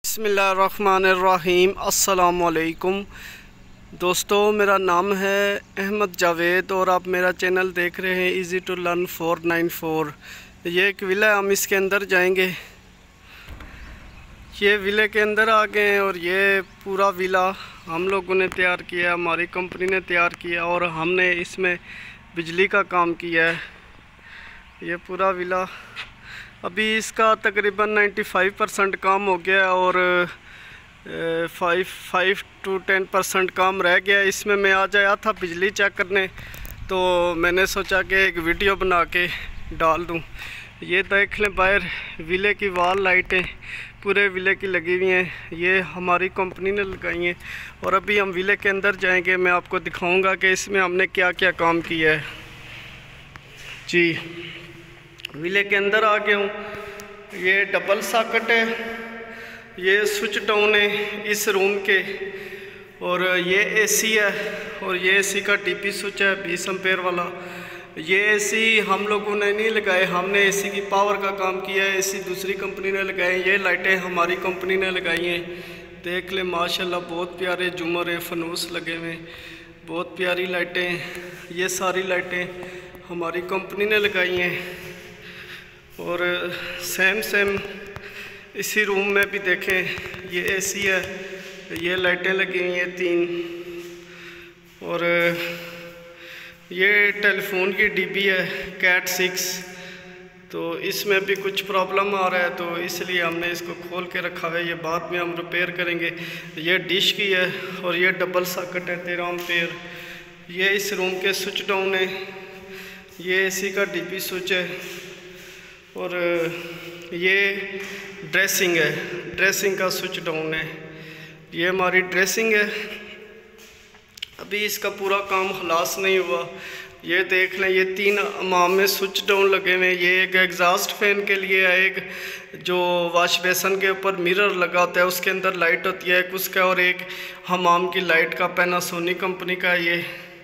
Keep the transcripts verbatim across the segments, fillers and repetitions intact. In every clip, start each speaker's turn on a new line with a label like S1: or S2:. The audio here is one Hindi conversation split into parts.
S1: बिस्मिल्लाहिर्रहमानिर्रहीम। अस्सलामुअलैकुम दोस्तों, मेरा नाम है अहमद जावेद और आप मेरा चैनल देख रहे हैं easy to learn four nine four. ये एक विला है, हम इसके अंदर जाएंगे। ये विले के अंदर आ गए हैं और ये पूरा विला हम लोगों ने तैयार किया, हमारी कंपनी ने तैयार किया और हमने इसमें बिजली का काम किया है। ये पूरा विला अभी इसका तकरीबन पचानवे परसेंट काम हो गया और five five to ten percent काम रह गया। इसमें मैं आज आया था बिजली चेक करने, तो मैंने सोचा कि एक वीडियो बना के डाल दूं। ये देख लें, बाहर विले की वाल लाइटें पूरे विले की लगी हुई हैं, ये हमारी कंपनी ने लगाई हैं। और अभी हम विले के अंदर जाएंगे, मैं आपको दिखाऊंगा कि इसमें हमने क्या क्या काम किया है। जी, विले के अंदर आ गया हूँ। ये डबल सॉकेट है, ये स्विच डाउन है इस रूम के, और ये एसी है और ये एसी का डीपी स्विच है बीस एम्पेयर वाला। ये एसी हम लोगों ने नहीं लगाए, हमने एसी की पावर का काम किया है, एसी दूसरी कंपनी ने लगाए। ये लाइटें हमारी कंपनी ने लगाई हैं, देख ले माशाल्लाह बहुत प्यारे झूमर हैं, फनूस लगे हुए, बहुत प्यारी लाइटें। ये सारी लाइटें हमारी कंपनी ने लगाई हैं। और सेम सेम इसी रूम में भी देखें, ये एसी है, ये लाइटें लगी हुई हैं तीन, और ये टेलीफोन की डीबी है कैट सिक्स। तो इसमें भी कुछ प्रॉब्लम आ रहा है, तो इसलिए हमने इसको खोल के रखा है, ये बाद में हम रिपेयर करेंगे। ये डिश की है और ये डबल सॉकेट है तेरह एम्पेयर। ये इस रूम के स्विच डाउन है, ये एसी का डीपी स्विच है, और ये ड्रेसिंग है, ड्रेसिंग का स्विच डाउन है। ये हमारी ड्रेसिंग है, अभी इसका पूरा काम खलास नहीं हुआ। ये देख लें, ये तीन अमाम में स्विच डाउन लगे हुए हैं। ये एक एग्जॉस्ट फैन के लिए है, एक जो वाश बेसन के ऊपर मिरर लगा होता है उसके अंदर लाइट होती है एक उसका, और एक हमाम की लाइट का पैनासोनिक कंपनी का ये,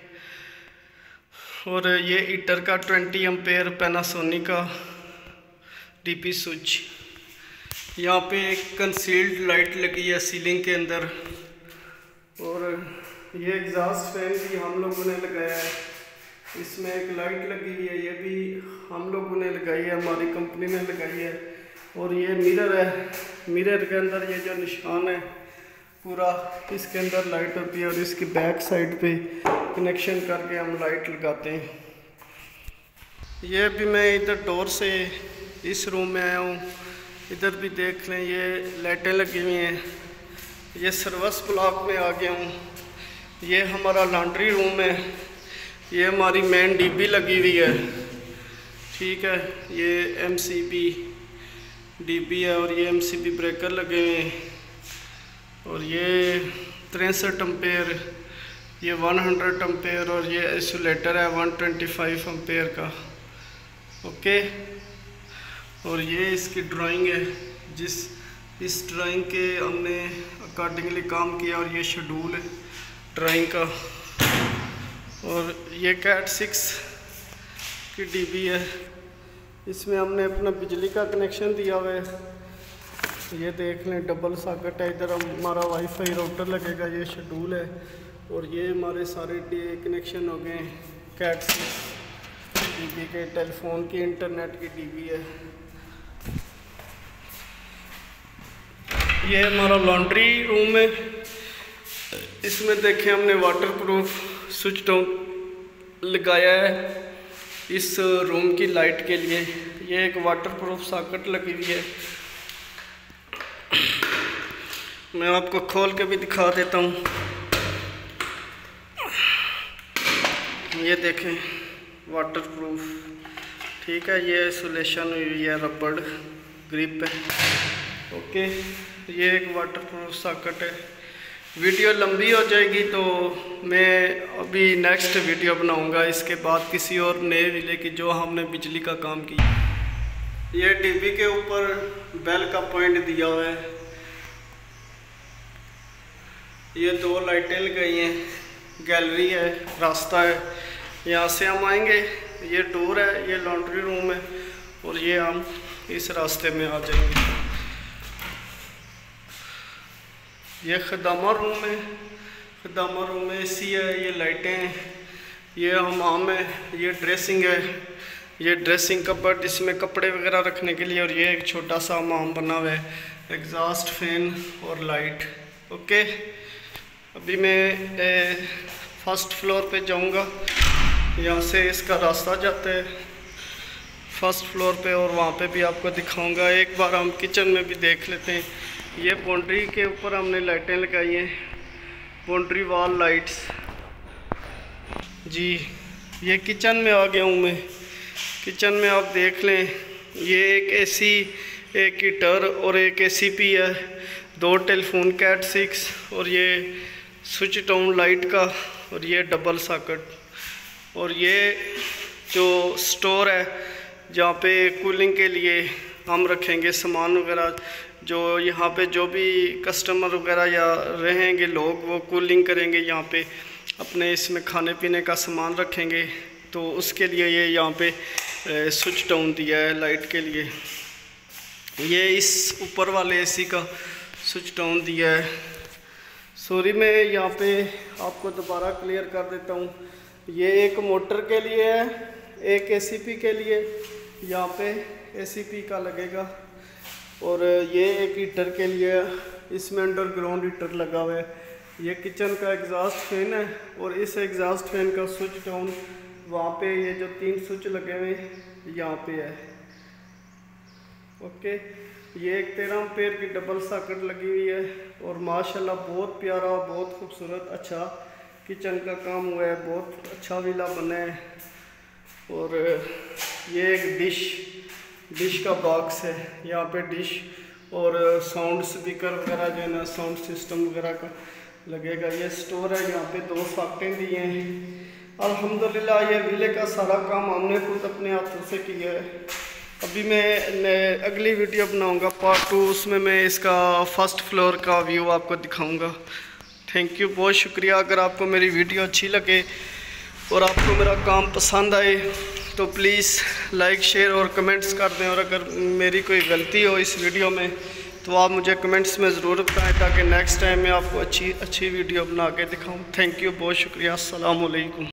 S1: और ये हीटर का ट्वेंटी एम्पेयर पैनासोनिक का डीपी स्विच। यहाँ पे एक कंसील्ड लाइट लगी है सीलिंग के अंदर, और ये एग्जॉस्ट फैन भी हम लोगों ने लगाया है, इसमें एक लाइट लगी हुई है, ये भी हम लोगों ने लगाई है, हमारी कंपनी ने लगाई है। और ये मिरर है, मिरर के अंदर ये जो निशान है पूरा, इसके अंदर लाइट होती है, और इसकी बैक साइड पे कनेक्शन करके हम लाइट लगाते हैं। ये भी मैं इधर डोर से इस रूम में आया हूँ, इधर भी देख लें ये लाइटें लगी हुई हैं। ये सर्विस ब्लॉक में आ गया हूँ। ये हमारा लॉन्ड्री रूम है, ये हमारी मेन डीबी लगी हुई है, ठीक है। ये एमसीबी डीबी है और ये एमसीबी ब्रेकर लगे हुए हैं, और ये तिरसठ एम्पेयर, ये सौ एम्पेयर, और ये आइसोलेटर है एक सौ पच्चीस एम्पेयर का, ओके। और ये इसकी ड्राइंग है, जिस इस ड्राइंग के हमने अकॉर्डिंगली काम किया, और ये शेड्यूल है ड्राइंग का। और ये कैट सिक्स की डीबी है, इसमें हमने अपना बिजली का कनेक्शन दिया हुआ है। ये देख लें डबल सॉकेट है, इधर हमारा वाईफाई राउटर लगेगा, ये शेड्यूल है, और ये हमारे सारे कनेक्शन हो गए कैट सिक्स डीबी के। टेलीफोन की इंटरनेट की डीबी है। ये हमारा लॉन्ड्री रूम है, इसमें देखें हमने वाटरप्रूफ स्विच डाउन लगाया है इस रूम की लाइट के लिए। ये एक वाटरप्रूफ सॉकेट लगी हुई है, मैं आपको खोल के भी दिखा देता हूँ। ये देखें वाटरप्रूफ, ठीक है। ये आइसोलेशन हुई है, रबड़ ग्रिप है, ओके। ये एक वाटरप्रूफ सॉकेट है। वीडियो लंबी हो जाएगी तो मैं अभी नेक्स्ट वीडियो बनाऊंगा इसके बाद किसी और नए विले की जो हमने बिजली का काम किया। ये डीबी के ऊपर बेल का पॉइंट दिया हुआ है, ये दो लाइटें लगाई हैं, गैलरी है, रास्ता है, यहाँ से हम आएंगे। ये डोर है, ये लॉन्ड्री रूम है, और ये हम इस रास्ते में आ जाएंगे। ये खदामा रूम है, खदामा रूम में एसी है, ये लाइटें हैं, ये हमाम है, ये ड्रेसिंग है, ये ड्रेसिंग कपबोर्ड इसमें कपड़े वगैरह रखने के लिए, और ये एक छोटा सा हमाम बना हुआ है, एग्जॉस्ट फैन और लाइट। ओके, अभी मैं फर्स्ट फ्लोर पे जाऊंगा, यहाँ से इसका रास्ता जाता है फर्स्ट फ्लोर पे, और वहाँ पे भी आपको दिखाऊंगा। एक बार हम किचन में भी देख लेते हैं। ये बाउंड्री के ऊपर हमने लाइटें लगाई हैं, बाउंड्री वॉल लाइट्स जी। ये किचन में आ गया हूँ मैं। किचन में आप देख लें, ये एक एसी, एक हीटर और एक एसीपी है, दो टेलीफोन कैट सिक्स, और ये स्विच टाउन लाइट का, और ये डबल सॉकेट, और ये जो स्टोर है जहाँ पे कूलिंग के लिए हम रखेंगे सामान वगैरह, जो यहाँ पे जो भी कस्टमर वगैरह या रहेंगे लोग वो कूलिंग करेंगे, यहाँ पे अपने इसमें खाने पीने का सामान रखेंगे, तो उसके लिए ये यहाँ पे स्विच डाउन दिया है लाइट के लिए। ये इस ऊपर वाले एसी का स्विच डाउन दिया है। सॉरी, मैं यहाँ पे आपको दोबारा क्लियर कर देता हूँ। ये एक मोटर के लिए है, एक एसीपी के लिए, यहाँ पे एसीपी का लगेगा, और ये एक हीटर के लिए, इसमें अंडरग्राउंड हीटर लगा हुआ है। ये किचन का एग्जॉस्ट फैन है, और इस एग्जॉस्ट फैन का स्विच डाउन वहाँ पे ये जो तीन स्विच लगे हुए यहाँ पे है। ओके, ये एक तेरह एम्पेयर की डबल सॉकेट लगी हुई है, और माशाल्लाह बहुत प्यारा, बहुत खूबसूरत अच्छा किचन का काम हुआ है, बहुत अच्छा विला बना है। और ये एक डिश डिश का बॉक्स है, यहाँ पे डिश और साउंड स्पीकर वगैरह जो है ना, साउंड सिस्टम वगैरह का लगेगा। ये स्टोर है, यहाँ पे दो सॉकेटें दिए हैं। अल्हम्दुलिल्लाह ये विले का सारा काम हमने खुद अपने हाथों से किया है। अभी मैं अगली वीडियो बनाऊंगा पार्ट टू, उसमें मैं इसका फर्स्ट फ्लोर का व्यू आपको दिखाऊंगा। थैंक यू, बहुत शुक्रिया। अगर आपको मेरी वीडियो अच्छी लगे और आपको मेरा काम पसंद आए तो प्लीज़ लाइक शेयर और कमेंट्स कर दें, और अगर मेरी कोई गलती हो इस वीडियो में तो आप मुझे कमेंट्स में ज़रूर बताएं, ताकि नेक्स्ट टाइम मैं आपको अच्छी अच्छी वीडियो बना के दिखाऊँ। थैंक यू, बहुत शुक्रिया। अस्सलाम वालेकुम।